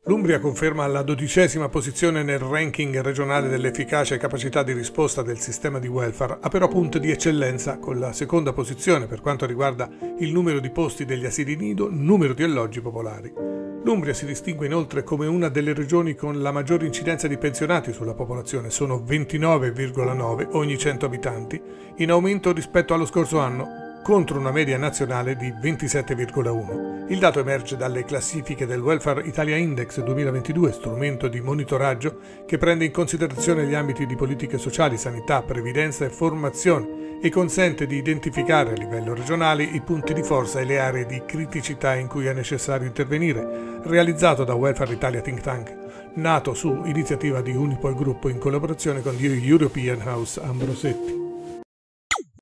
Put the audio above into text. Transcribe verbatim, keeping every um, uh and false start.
L'Umbria conferma la dodicesima posizione nel ranking regionale dell'efficacia e capacità di risposta del sistema di welfare, ha però punte di eccellenza con la seconda posizione per quanto riguarda il numero di posti degli asili nido, numero di alloggi popolari. L'Umbria si distingue inoltre come una delle regioni con la maggiore incidenza di pensionati sulla popolazione, sono ventinove virgola nove ogni cento abitanti, in aumento rispetto allo scorso anno, contro una media nazionale di ventisette virgola uno. Il dato emerge dalle classifiche del Welfare Italia Index duemilaventidue, strumento di monitoraggio che prende in considerazione gli ambiti di politiche sociali, sanità, previdenza e formazione e consente di identificare a livello regionale i punti di forza e le aree di criticità in cui è necessario intervenire, realizzato da Welfare Italia Think Tank, nato su iniziativa di Unipol Group in collaborazione con The European House Ambrosetti.